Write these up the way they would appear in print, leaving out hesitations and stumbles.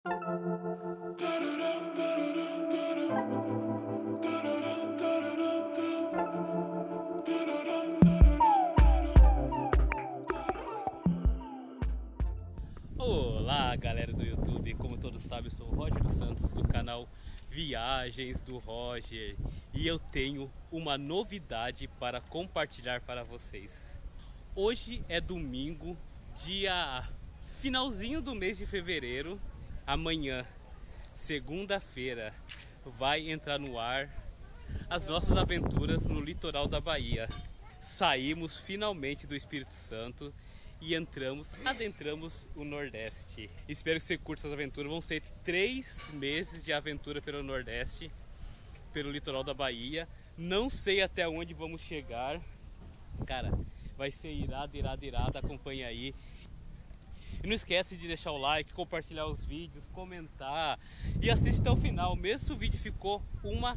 Olá galera do YouTube, como todos sabem eu sou o Roger dos Santos do canal Viagens do Roger e eu tenho uma novidade para compartilhar para vocês. Hoje é domingo, dia finalzinho do mês de fevereiro. Amanhã, segunda-feira, vai entrar no ar as nossas aventuras no litoral da Bahia. Saímos finalmente do Espírito Santo e adentramos o Nordeste. Espero que você curta essas aventuras. Vão ser 3 meses de aventura pelo Nordeste, pelo litoral da Bahia. Não sei até onde vamos chegar. Cara, vai ser irado. Acompanha aí. E não esquece de deixar o like, compartilhar os vídeos, comentar e assiste até o final. Mesmo se o vídeo ficou uma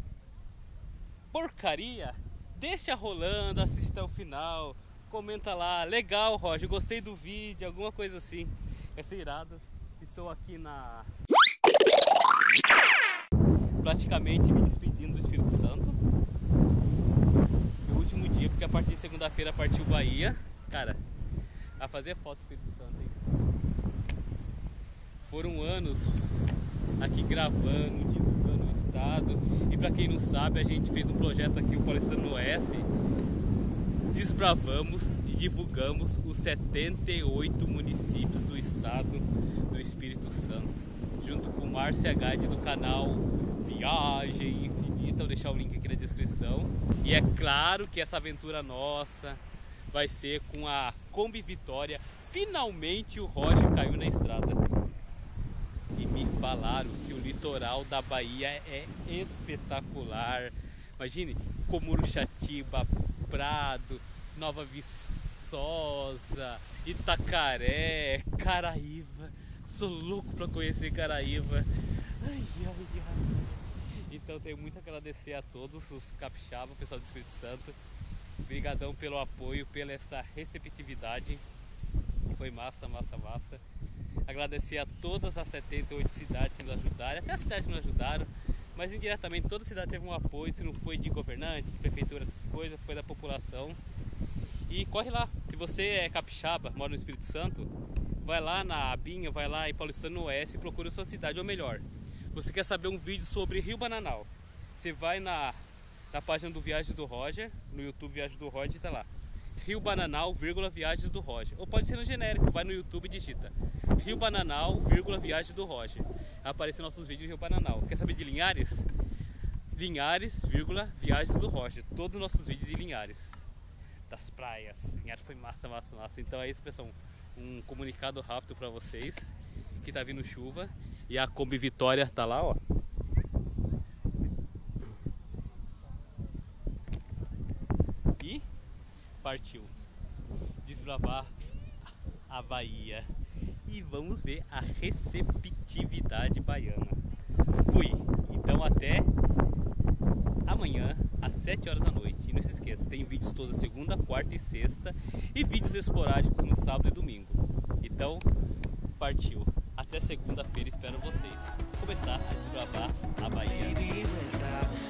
porcaria, deixa rolando, assiste até o final. Comenta lá, legal Roger, gostei do vídeo, alguma coisa assim. Vai ser irado. Estou aqui praticamente me despedindo do Espírito Santo. Meu último dia, porque a partir de segunda-feira partiu Bahia. Cara, a fazer foto do Espírito Santo, hein? Foram anos aqui gravando, divulgando o estado. E pra quem não sabe, a gente fez um projeto aqui, o Paulistano Oeste. Desbravamos e divulgamos os 78 municípios do estado do Espírito Santo, junto com Márcia Guide do canal Viagem Infinita. Vou deixar o link aqui na descrição. E é claro que essa aventura nossa vai ser com a Kombi Vitória. Finalmente o Roger caiu na estrada. E me falaram que o litoral da Bahia é espetacular. Imagine, Comuruxatiba, Prado, Nova Viçosa, Itacaré, Caraíva. Sou louco pra conhecer Caraíva. Ai. Então tenho muito a agradecer a todos os capixabas, o pessoal do Espírito Santo. Obrigadão pelo apoio, pela essa receptividade. Foi massa. Agradecer a todas as 78 cidades que nos ajudaram, até as cidades que nos ajudaram. Mas indiretamente toda a cidade teve um apoio, se não foi de governantes, de prefeitura, essas coisas, foi da população. E corre lá, se você é capixaba, mora no Espírito Santo, vai lá na abinha, vai lá em Paulistano Oeste e procura a sua cidade, ou melhor, você quer saber um vídeo sobre Rio Bananal, você vai na página do Viagens do Roger, no YouTube Viagens do Roger, tá lá, Rio Bananal, Viagens do Roger, ou pode ser no genérico, vai no YouTube e digita Rio Bananal, Viagens do Roger. Aparecem nossos vídeos em Rio Bananal. Quer saber de Linhares? Linhares, Viagens do Roger. Todos os nossos vídeos de Linhares. Das praias. Linhares foi massa. Então é isso, pessoal. Um comunicado rápido para vocês. Que tá vindo chuva. E a Kombi Vitória tá lá, ó. E partiu desbravar a Bahia. E vamos ver a receptividade baiana. Fui! Então até amanhã às 7 horas da noite. E não se esqueça, tem vídeos toda segunda, quarta e sexta. E vídeos esporádicos no sábado e domingo. Então, partiu! Até segunda-feira, espero vocês. Vamos começar a desbravar a Bahia.